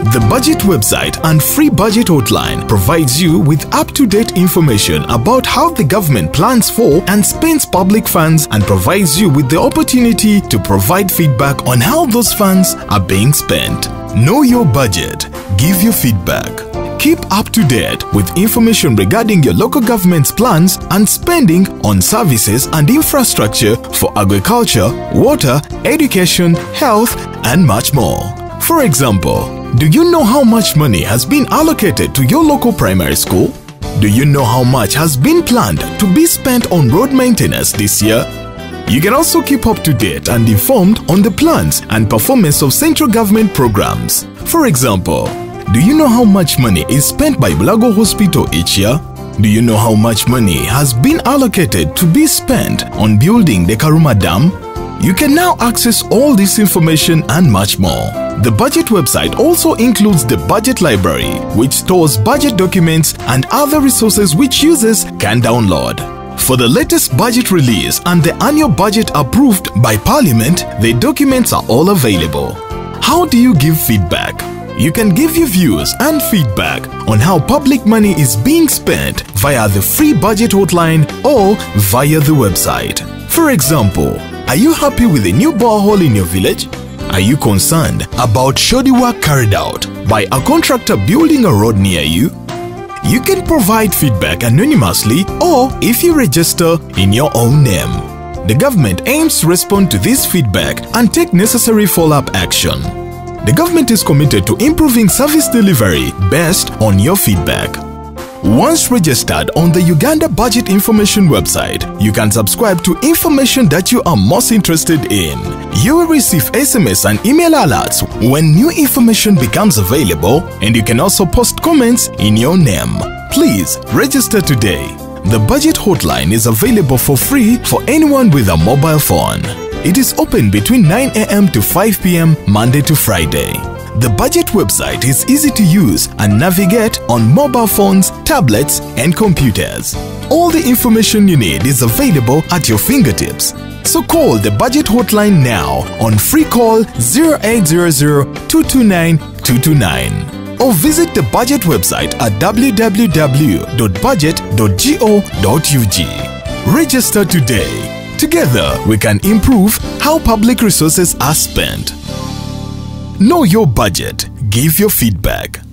The budget website and free budget hotline provides you with up-to-date information about how the government plans for and spends public funds and provides you with the opportunity to provide feedback on how those funds are being spent. Know your budget. Give your feedback. Keep up to date with information regarding your local government's plans and spending on services and infrastructure for agriculture, water, education, health, and much more. For example, do you know how much money has been allocated to your local primary school? Do you know how much has been planned to be spent on road maintenance this year? You can also keep up to date and informed on the plans and performance of central government programs. For example, do you know how much money is spent by Bulago Hospital each year? Do you know how much money has been allocated to be spent on building the Karuma Dam? You can now access all this information and much more. The budget website also includes the budget library, which stores budget documents and other resources which users can download. For the latest budget release and the annual budget approved by Parliament, the documents are all available. How do you give feedback? You can give your views and feedback on how public money is being spent via the free budget hotline or via the website. For example, are you happy with the new borehole in your village? Are you concerned about shoddy work carried out by a contractor building a road near you? You can provide feedback anonymously or if you register in your own name. The government aims to respond to this feedback and take necessary follow-up action. The government is committed to improving service delivery based on your feedback. Once registered on the Uganda Budget Information website, you can subscribe to information that you are most interested in. You will receive SMS and email alerts when new information becomes available, and you can also post comments in your name. Please register today. The Budget Hotline is available for free for anyone with a mobile phone. It is open between 9 a.m. to 5 p.m. Monday to Friday. The Budget website is easy to use and navigate on mobile phones, tablets, and computers. All the information you need is available at your fingertips. So call the Budget Hotline now on free call 0800-229-229 or visit the Budget website at www.budget.go.ug. Register today. Together, we can improve how public resources are spent. Know your budget. Give your feedback.